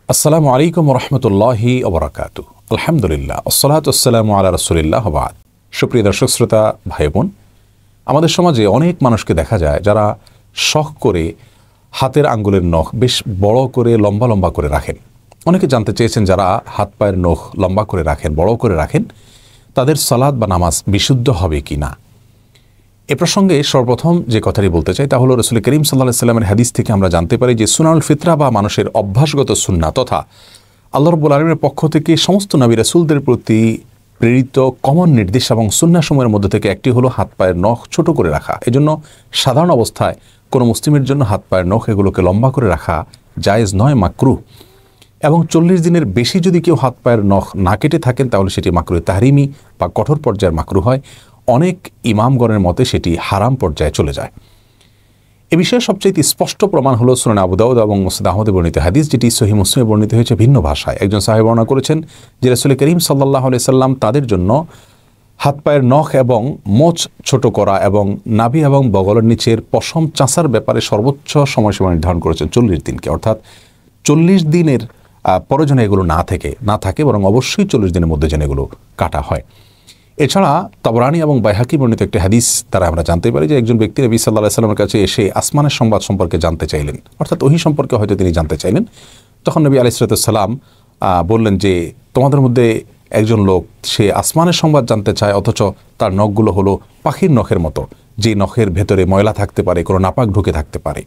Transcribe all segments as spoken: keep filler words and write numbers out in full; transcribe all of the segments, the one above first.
আসসালামু আলাইকুম রহমতুল্লাহি ওবরাকাতু। আলহামদুলিল্লাহ, আসসালাতু ওয়াসসালামু আলা রাসূলিল্লাহ ওয়া বা'দ। সুপ্রিয় দর্শক শ্রোতা ভাই বোন, আমাদের সমাজে অনেক মানুষকে দেখা যায় যারা শখ করে হাতের আঙ্গুলের নখ বেশ বড় করে লম্বা লম্বা করে রাখেন। অনেকে জানতে চেয়েছেন যারা হাত পায়ের নখ লম্বা করে রাখেন, বড় করে রাখেন, তাদের সালাত বা নামাজ বিশুদ্ধ হবে কি না। এ প্রসঙ্গে সর্বপ্রথম যে কথাটি বলতে চাই তা হলো রাসূল করিম সাল্লাল্লাহু আলাইহি ওয়াসাল্লামের হাদিস থেকে আমরা জানতে পারি যে সুনানুল ফিতরা বা মানুষের অভ্যাসগত সুন্নাহ তথা আল্লাহ রাব্বুল আলামিনের পক্ষ থেকে সমস্ত নবী রাসূলদের প্রতি প্রেরিত কমন নির্দেশ এবং সুন্নাহসমূহের মধ্যে থেকে একটি হলো হাত পায়ের নখ ছোট করে রাখা। এজন্য সাধারণ অবস্থায় কোনো মুসলিমের জন্য হাত পায়ের নখ এগুলোকে লম্বা করে রাখা জায়েজ নয়, মাকরুহ। এবং চল্লিশ দিনের বেশি যদি কেউ হাত পায়ের নখ না কেটে থাকেন তাহলে সেটি মাকরুহ তাহরিমি বা কঠোর পর্যায়ের মাকরুহ হয়। অনেক ইমামগণের মতে সেটি হারাম পর্যায়ে চলে যায়। এ বিষয়ে সবচেয়ে স্পষ্ট প্রমাণ হলো সুনান আবু দাউদ এবং মুসনাদ আহমদে বর্ণিত হাদিস, যেটি সহিহ মুসলিমে বর্ণিত হয়েছে ভিন্ন ভাষায়। একজন সাহাবী বর্ণনা করেছেন যে রাসূল করিম সাল্লাল্লাহু আলাইহি সাল্লাম তাদের জন্য হাত পায়ের নখ এবং মোচ ছোট করা এবং নাভি এবং বগলের নিচের পশম চাঁচার ব্যাপারে সর্বোচ্চ সময়সীমা নির্ধারণ করেছেন চল্লিশ দিনকে। অর্থাৎ চল্লিশ দিনের পরে যেন এগুলো না থেকে না থাকে বরং অবশ্যই চল্লিশ দিনের মধ্যে যেন এগুলো কাটা হয়। এছাড়া তাবরানী এবং বাইহাকি বর্ণিত একটি হাদিস দ্বারা আমরা জানতে পারি যে একজন ব্যক্তি নবী সাল্লাল্লাহু আলাইহি সাল্লামের কাছে এসে আসমানের সংবাদ সম্পর্কে জানতে চাইলেন, অর্থাৎ ওহী সম্পর্কে হয়তো তিনি জানতে চাইলেন। তখন নবী আলাইহিস সালাম বললেন যে তোমাদের মধ্যে একজন লোক সে আসমানের সংবাদ জানতে চায় অথচ তার নখগুলো হলো পাখির নখের মতো, যে নখের ভেতরে ময়লা থাকতে পারে, কোনো নাপাক ঢুকে থাকতে পারে।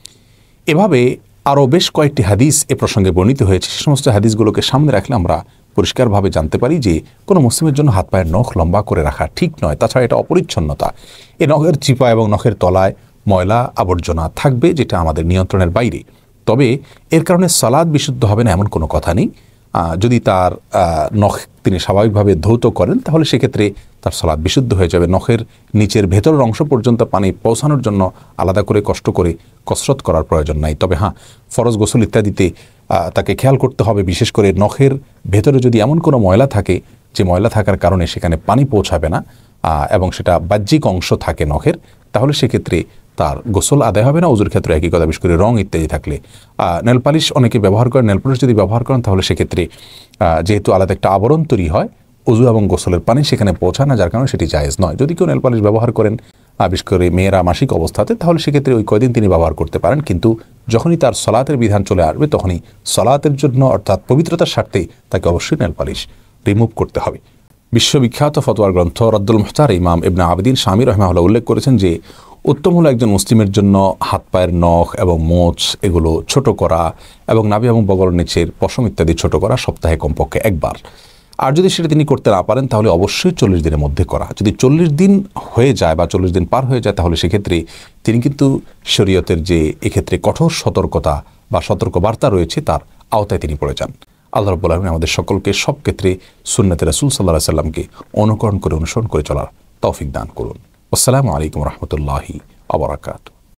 এভাবে আরও বেশ কয়েকটি হাদিস এ প্রসঙ্গে বর্ণিত হয়েছে। সে সমস্ত হাদিসগুলোকে সামনে রাখলে আমরা পরিষ্কারভাবে জানতে পারি যে কোনো মুসলিমের জন্য হাত পায়ের নখ লম্বা করে রাখা ঠিক নয়। তাছাড়া এটা অপরিচ্ছন্নতা। এই নখের চিপা এবং নখের তলায় ময়লা আবর্জনা থাকবে, যেটা আমাদের নিয়ন্ত্রণের বাইরে। তবে এর কারণে সালাত বিশুদ্ধ হবে না এমন কোনো কথা নেই। যদি তার নখ তিনি স্বাভাবিকভাবে ধৌত করেন তাহলে সেক্ষেত্রে তার সালাত বিশুদ্ধ হয়ে যাবে। নখের নিচের ভেতরের অংশ পর্যন্ত পানি পৌঁছানোর জন্য আলাদা করে কষ্ট করে কসরত করার প্রয়োজন নাই। তবে হ্যাঁ, ফরজ গোসল ইত্যাদিতে তাকে খেয়াল করতে হবে, বিশেষ করে নখের ভেতরে যদি এমন কোনো ময়লা থাকে যে ময়লা থাকার কারণে সেখানে পানি পৌঁছাবে না এবং সেটা বাহ্যিক অংশ থাকে নখের, তাহলে সেক্ষেত্রে তার গোসল আদায় হবে না। ওযুর ক্ষেত্রে একই কথা, বিশেষ করে রং ইত্যাদি থাকলে। নেল পালিশ অনেকে ব্যবহার করেন, নেল পালিশ যদি ব্যবহার করেন তাহলে সেক্ষেত্রে যেহেতু আলাদা একটা আবরণ তৈরি হয়, ওযু এবং গোসলের পানি সেখানে পৌঁছায় না, যার কারণে সেটি জায়েজ নয়। যদি কেউ নেল পালিশ ব্যবহার করেন বিশেষ করে মেয়েরা মাসিক অবস্থাতে, তাহলে সেক্ষেত্রে ওই কয়দিন তিনি ব্যবহার করতে পারেন, কিন্তু যখনই তার সলাতের বিধান চলে আসবে তখনই সলাতের জন্য অর্থাৎ পবিত্রতার স্বার্থে তাকে অবশ্যই নেল পালিশ রিমুভ করতে হবে। বিশ্ববিখ্যাত ফতোয়ার গ্রন্থ রদ্দুল মুহতার ইমাম ইবনে আবিদিন শামী রাহিমাহুল্লাহ উল্লেখ করেছেন যে উত্তম হলো একজন মুসলিমের জন্য হাত পায়ের নখ এবং মোচ এগুলো ছোট করা এবং নাভি এবং বগলের নিচের পশম ইত্যাদি ছোট করা সপ্তাহে কমপক্ষে একবার। আর যদি সেটা তিনি করতে না পারেন তাহলে অবশ্যই চল্লিশ দিনের মধ্যে করা। যদি চল্লিশ দিন হয়ে যায় বা চল্লিশ দিন পার হয়ে যায় তাহলে সেক্ষেত্রে তিনি কিন্তু শরীয়তের যে এক্ষেত্রে কঠোর সতর্কতা বা সতর্কবার্তা রয়েছে তার আওতায় তিনি পড়ে যান। আল্লাহ রাব্বুল আলামিন আমাদের সকলকে সব ক্ষেত্রে সুন্নতে রাসূল সাল্লাল্লাহু আলাইহি সাল্লামকে অনুকরণ করে অনুসরণ করে চলার তৌফিক দান করুন। আসসালামু আলাইকুম রহমতুল্লাহি ওয়া বারাকাতুহু।